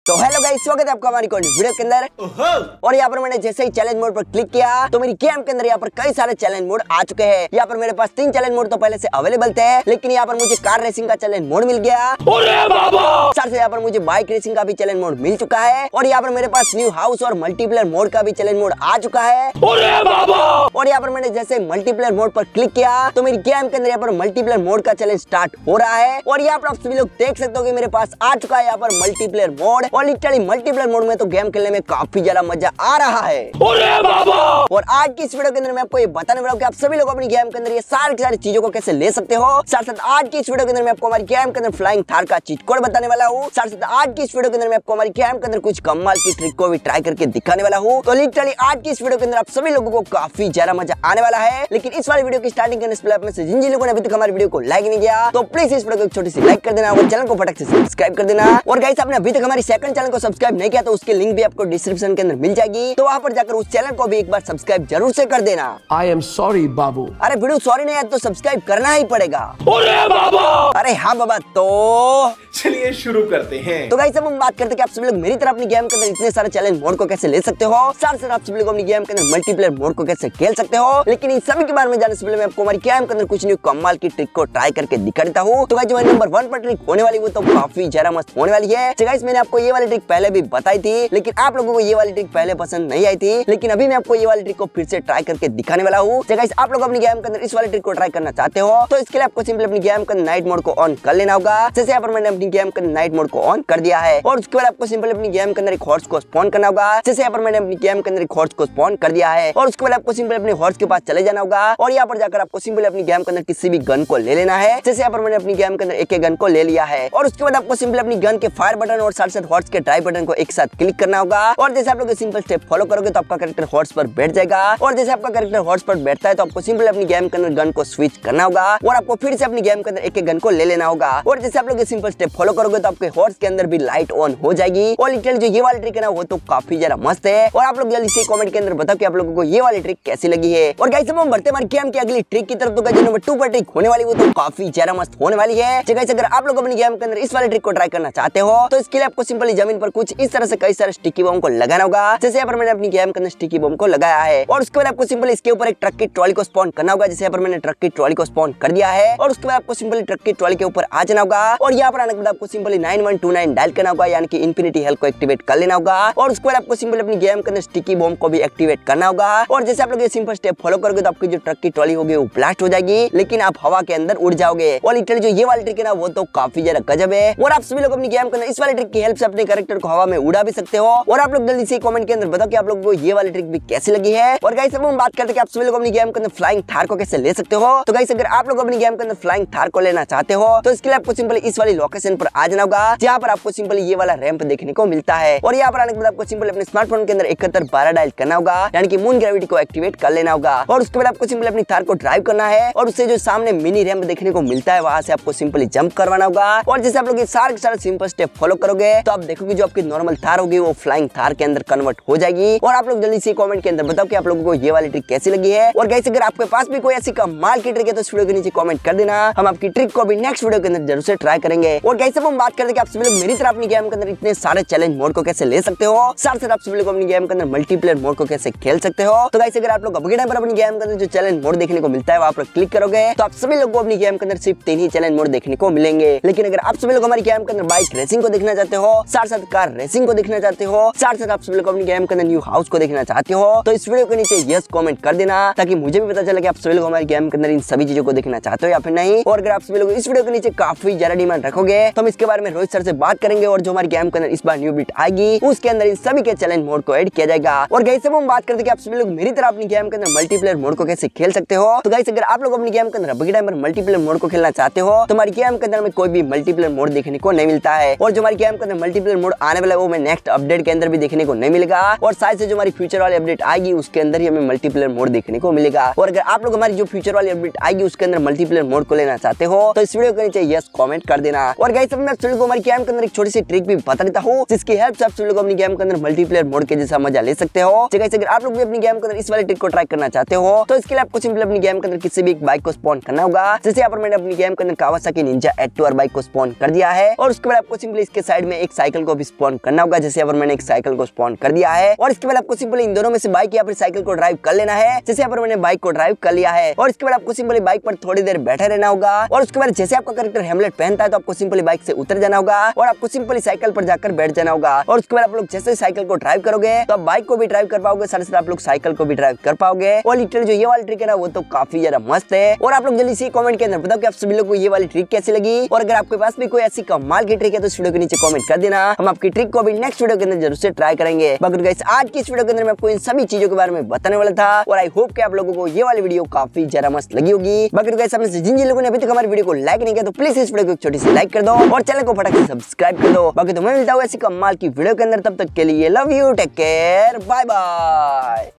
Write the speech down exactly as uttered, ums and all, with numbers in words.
तो hello guys, स्वागत है आपका हमारी वीडियो के अंदर। और यहाँ पर मैंने जैसे ही चैलेंज मोड पर क्लिक किया तो मेरी गेम के अंदर यहाँ पर कई सारे चैलेंज मोड आ चुके हैं। यहाँ पर मेरे पास तीन चैलेंज मोड तो पहले से अवेलेबल थे, लेकिन यहाँ पर मुझे कार रेसिंग का चैलेंज मोड मिल गया। साथ से यहाँ पर मुझे बाइक रेसिंग का भी चैलेंज मोड मिल चुका है। और यहाँ पर मेरे पास न्यू हाउस और मल्टीप्लेयर मोड का भी चैलेंज मोड आ चुका है। और यहाँ पर मैंने जैसे मल्टीप्लेयर मोड पर क्लिक किया तो मेरी गेम के अंदर यहाँ पर मल्टीप्लेयर मोड का चैलेंज स्टार्ट हो रहा है। और यहाँ पर आप सभी लोग देख सकते हो कि मेरे पास आ चुका है यहाँ पर मल्टीप्लेयर मोड। और लिटरली मल्टीप्लेयर मोड में तो गेम खेलने में काफी ज्यादा मजा आ रहा है। और आज की इस वीडियो के अंदर मैं आपको ये बताने वाला हूँ कि आप सभी लोग अपनी गेम के अंदर ये सारी सारी चीजों को कैसे ले सकते हो। साथ साथ आज की इस वीडियो के अंदर मैं आपको हमारी गेम के अंदर फ्लाइंग थार का चीट कोड बताने वाला हूँ। साथ साथ आज की इस वीडियो के अंदर मैं आपको हमारी गेम के अंदर कुछ कमाल की ट्रिक को भी ट्राई करके दिखाने वाला हूँ। तो लिटरली आज की इस वीडियो के अंदर आप सभी लोगों को काफी ज्यादा मजा आने वाला है। लेकिन इस वाली वीडियो की स्टार्टिंग करने से पहले आप में से जिन जिन लोगों ने अभी तक हमारी वीडियो को लाइक नहीं किया तो प्लीज इस वीडियो को एक छोटी सी लाइक कर देना और चैनल को फटाक से सब्सक्राइब कर देना। और गाइस, आपने अभी तक हमारी सेकंड चैनल को सब्सक्राइब नहीं किया तो उसकी लिंक भी आपको डिस्क्रिप्शन के अंदर मिल जाएगी, तो वहां पर जाकर उस चैनल को भी एक बार सब्सक्राइब जरूर से कर देना। आई एम सॉरी बाबू। अरे वीडियो सॉरी नहीं है तो सब्सक्राइब करना ही पड़ेगा। बाबा। अरे हाँ बाबा, तो चलिए शुरू करते हैं। तो गाइस, अब हम बात करते हैं कि आप सभी लोग मेरी तरह अपनी गेम के अंदर इतने सारे चैलेंज मोड को कैसे ले सकते हो। साथ साथ आप सभी लोग अपनी गेम के अंदर मल्टीप्लेयर मोड को कैसे खेल सकते हो। लेकिन इन सभी के बारे में जानने से पहले मैं आपको हमारी गेम के अंदर कुछ न्यू कमाल की ट्रिक को ट्राई करके दिखा देता हूँ। तो गाइस, जो नंबर वन पर ट्रिक होने वाली वो तो काफी ज्यादा मस्त होने वाली है। तो गाइस, मैंने आपको ये वाली ट्रिक पहले भी बताई थी, लेकिन आप लोगों को ये वाली ट्रिक पहले पसंद नहीं आई थी। लेकिन अभी मैं आपको ये वाली ट्रिक को फिर से ट्राई करके दिखाने वाला हूँ। तो गाइस, आप लोग अपनी गेम के अंदर इस वाली ट्रिक को ट्राई करना चाहते हो तो इसके लिए आपको सिंपली अपनी गेम के नाइट मोड को ऑन कर लेना होगा। जैसे यहाँ पर मैंने अपनी गेम के नाइट मोड को ऑन कर दिया है। और उसके बाद आपको सिंपली अपनी गेम के अंदर एक हॉर्स को स्पॉन करना होगा। जैसे यहाँ पर मैंने अपनी गेम के अंदर एक हॉर्स को स्पॉन कर दिया है। और उसके बाद आपको सिंपली अपने हॉर्स के पास चले जाना होगा। और यहाँ पर जाकर आपको सिंपली अपनी गेम के अंदर किसी भी गन को ले लेना है। जैसे यहाँ पर मैंने अपनी गेम के अंदर एक एक गन को ले लिया है। और उसके बाद आपको सिंपली अपनी गन के फायर बटन और साथ साथ हॉर्स के ड्राइव बटन को एक साथ क्लिक करना होगा। और जैसे आप लोग सिंपल स्टेप फॉलो करोगे तो आपका कैरेक्टर हॉर्स पर बैठ जाएगा। और जैसे आपका कैरेक्टर हॉर्स पर बैठता है तो आपको सिंपली अपनी गेम के अंदर गन को स्विच करना होगा। और आपको फिर से अपनी गेम के अंदर एक एक गन को ले लेना होगा। और जैसे आप लोग सिंपल स्टेप फॉलो करोगे तो आपके हॉर्स के अंदर भी लाइट ऑन हो जाएगी। और लिटरली जो ये वाली ट्रिक है ना वो तो काफी ज्यादा मस्त है। और आप लोग जल्दी से कमेंट के अंदर बताओ कि आप लोगों को ये वाली ट्रिक कैसी लगी है। और गाइस, अब हम बढ़ते हमारी गेम की अगली ट्रिक की तरफ। तो गाइस, जो नंबर टू पर ट्रिक होने वाली वो तो काफी ज्यादा मस्त होने वाली है। तो गाइस, अगर आप लोग अपनी गेम के अंदर इस वाली ट्रिक को ट्राई करना चाहते हो तो इसके लिए आपको सिंपली जमीन पर कुछ इस तरह से कई सारे स्टिकी बम को लगाना होगा। जैसे यहाँ पर मैंने अपनी गेम के अंदर स्टिकी बम को लगाया है। और उसके बाद आपको सिंपली इसके ऊपर एक ट्रक की ट्रॉली को स्पॉन करना होगा। जैसे यहाँ पर मैंने ट्रक की ट्रॉली को स्पॉन कर दिया है। और उसके बाद आपको सिंपली ट्रक की ट्रॉली के ऊपर आ जाना होगा। और यहाँ पर आने के बाद आपको simply nine one two nine dial करना होगा, यानी कि इंफिनिटी हेल्थ को एक्टिवेट कर लेना होगा। और उसके बाद आपको सिंपली अपनी गेम के अंदर स्टिकी बम को भी एक्टिवेट करना होगा। और जैसे आप लोग ये सिंपल स्टेप फॉलो करोगे तो आपकी जो ट्रक की ट्रॉली होगी वो ब्लास्ट हो जाएगी, लेकिन आप हवा के अंदर उड़ जाओगे। और लिटरली जो ये वाली ट्रिक है ना वो तो काफी ज्यादा गजब है। और आप सभी लोग अपनी गेम के अंदर इस वाली ट्रिक की हेल्प से अपने कैरेक्टर को हवा में उड़ा भी सकते हो। और आप लोग जल्दी से कमेंट के अंदर बताओ कि आप लोगों को ये वाली ट्रिक भी कैसी लगी है। और गाइस, अब हम बात करते हैं कि आप सभी लोग अपनी गेम के अंदर फ्लाइंग थार को कैसे ले सकते हो। तो गाइस, अगर आप लोग अपनी गेम के अंदर फ्लाइंग थार को लेना चाहते हो तो इसके लिए आपको सिंपली इस वाली लोकेशन पर आ जाना होगा, जहाँ पर आपको सिंपली ये वाला रैंप देखने को मिलता है। और यहाँ पर आने के बाद आपको सिंपली अपने स्मार्टफोन के अंदर इकहत्तर बारह डायल करना होगा, यानी कि मून ग्रेविटी को एक्टिवेट कर लेना होगा। और उसके बाद आपको सिंपली अपनी थार को ड्राइव करना है। और उससे जो सामने मिनी रैंप देखने को मिलता है वहां से आपको सिंपली जंप करवाना होगा। और जैसे आप लोग ये सारे सारे सिंपल स्टेप फॉलो करोगे तो आप देखोगे जो आपकी नॉर्मल थार होगी वो फ्लाइंग थार के अंदर कन्वर्ट हो जाएगी। और आप लोग जल्दी से कमेंट के अंदर बताओ कि आप लोगों को ये वाली ट्रिक कैसी लगी है। और गाइस, अगर आपके पास भी कोई ऐसी कमाल की ट्रिक है तो इस वीडियो के नीचे कमेंट कर देना। हम आपकी ट्रिक को भी नेक्स्ट वीडियो के अंदर जरूर से ट्राई करेंगे। और गाइस, अब हम बात करते हैं कि आप सभी लोग मेरी तरह अपनी गेम के अंदर इतने सारे चैलेंज मोड को कैसे ले सकते हो। साथ साथ आप सभी लोग अपनी गेम के अंदर मल्टीप्लेयर मोड को कैसे खेल सकते हो। तो गाइस, अगर आप लोग अभी टाइम पर अपनी गेम के अंदर जो चैलेंज मोड देखने को मिलता है वहां पर क्लिक करोगे तो आप सभी लोग को अपनी गेम के अंदर सिर्फ तीन ही चैलेंज मोड देखने को मिलेंगे। लेकिन अगर आप सभी लोग हमारी गेम के अंदर बाइक रेसिंग को देखना चाहते हो, साथ साथ कार रेसिंग को देखना चाहते हो, साथ साथ आप सभी लोग अपनी गेम के अंदर न्यू हाउस को देखना चाहते हो तो इस वीडियो के नीचे यस कमेंट कर देना, ताकि मुझे भी पता चले कि आप सभी लोग हमारी गेम के अंदर इन सभी चीजों को देखना चाहते हो या फिर नहीं। और अगर आप सभी लोग इस वीडियो के नीचे काफी ज्यादा डिमांड रखोगे तो हम इसके बारे में रोहित सर से बात करेंगे। और जो हमारी गेम के अंदर इस बार न्यू बिट आएगी उसके अंदर इन सभी के चैलेंज मोड को ऐड किया जाएगा। और गाइस, अब हम बात करते हैं कि आप सभी लोग मेरी तरह अपनी गेम के अंदर मल्टीप्लेयर मोड को कैसे खेल सकते हो। तो गाइस, अगर आप लोग अपनी गेम के अंदर अभी टाइम पर मल्टीप्लेयर मोड को खेलना चाहते हो तो हमारी गेम के अंदर में कोई भी मल्टीप्लेयर मोड देखने को नहीं मिलता है। और जो हमारी गेम के अंदर मल्टीप्लेयर मोड आने वाला है वो हमें नेक्स्ट अपडेट के अंदर भी देखने को नहीं मिलेगा। और साथ से जो हमारी फ्यूचर वाली अपडेट आएगी उसके अंदर ही हमें मल्टीप्लेयर मोड देखने को मिलेगा। और अगर आप लोग हमारी जो फ्यूचर वाली अपडेट आएगी उसके अंदर मल्टीप्लेयर मोड को लेना चाहते हो तो इस वीडियो के नीचे यस कमेंट कर देना। और गाइस, अब मैं आप सभी को हमारी गेम के अंदर एक छोटी सी ट्रिक भी बता देता हूँ जिसकी हेल्प से आप सभी लोग अपनी गेम के अंदर मल्टीप्लेयर मोड के जैसा मजा ले सकते हो। तो गाइस, अगर आप लोग भी अपनी गेम के अंदर इस वाली ट्रिक को ट्राई करना चाहते हो तो इसके लिए आपको सिंपली अपनी गेम के अंदर किसी भी एक बाइक को स्पॉन करना होगा। जैसे यहाँ पर मैंने अपनी गेम के अंदर Kawasaki Ninja eight two R bike को स्पॉन कर दिया है। और उसके बाद आपको सिंपली इसके साइड में एक साइकिल साइकिल को भी स्पॉन करना होगा। जैसे यहाँ पर मैंने एक साइकिल को स्पॉन कर दिया है और इसके बाद आपको सिंपली इन दोनों में से बाइक या फिर साइकिल को ड्राइव कर लेना है। जैसे यहाँ पर मैंने बाइक को ड्राइव कर लिया है और इसके बाद आपको सिंपली बाइक पर थोड़ी देर बैठे रहना होगा और उसके बाद जैसे आपका कैरेक्टर हेमलेट पहनता है तो आपको सिंपली बाइक से उतर जाना होगा और आपको सिंपली साइकिल पर जाकर बैठ जाना होगा और उसके बाद आप लोग जैसे साइकिल को ड्राइव करोगे तो आप बाइक को भी ड्राइव कर पाओगे, साथ साथ आप लोग साइकिल को भी ड्राइव कर पाओगे। और लिटरली जो ये वाली ट्रिक है ना वो तो काफी ज्यादा मस्त है। और आप लोग जल्दी से कमेंट के अंदर बताओ कि आप सभी लोगों को ये वाली ट्रिक कैसी लगी और अगर आपके पास भी कोई ऐसी कमाल की ट्रिक है तो इस वीडियो के नीचे कमेंट कर देना। हम आपकी ट्रिक को भी नेक्स्ट वीडियो के अंदर जरूर से ट्राई करेंगे। बाकी गाइस आज की इस वीडियो के अंदर मैं आपको इन सभी चीजों के बारे में बताने वाला था और आई होप कि आप लोगों को ये वाली वीडियो काफी ज्यादा मस्त लगी होगी। बाकी गाइस आपने से जिन जिन लोगों ने अभी तक हमारी वीडियो को लाइक नहीं किया तो प्लीज इस वीडियो को एक छोटी सी लाइक कर दो और चैनल को फटाक से सब्सक्राइब कर दो। बाकी तो मैं मिलता हूँ ऐसी कमाल की वीडियो के अंदर, तब तक के लिए love you, take care, bye bye.